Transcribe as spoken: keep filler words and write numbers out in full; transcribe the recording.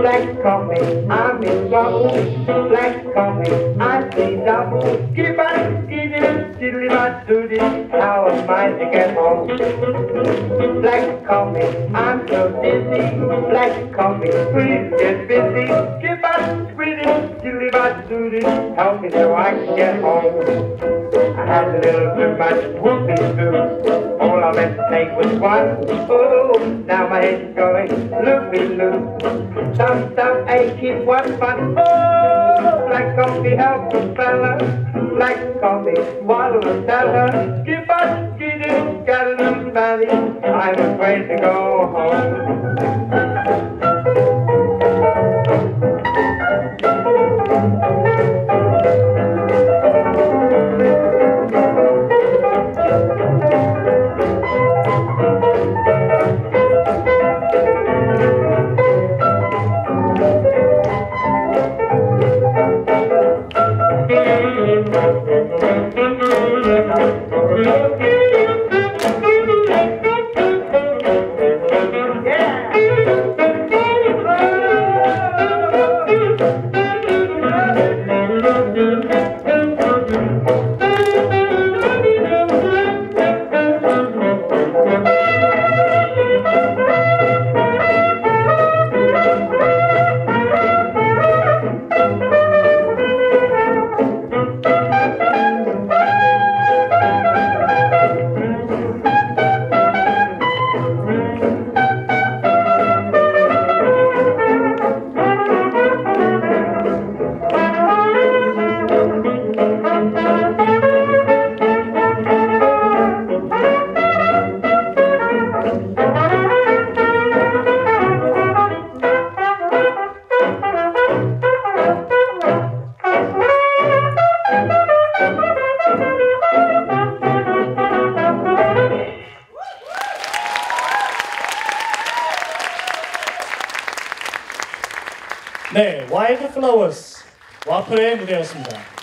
Black coffee, I'm in trouble. Black coffee, I see double. Give us, give it, diddly my duty. How am I to get home? Black coffee, I'm so dizzy. Black coffee, please get busy. Give us, sweetie, diddly my duty. Help me so I can get home. I had a little too much whoopee stew. All I meant to take was one. Oh, now my head's going loopy-loop. Some stuff ain't keep one fun. Oh, black coffee help a fella. Black coffee, bottle of Stella. Give us, get it, got a little valley. I'm afraid to go home. 네, 와일드 플라워스 와플의 무대였습니다.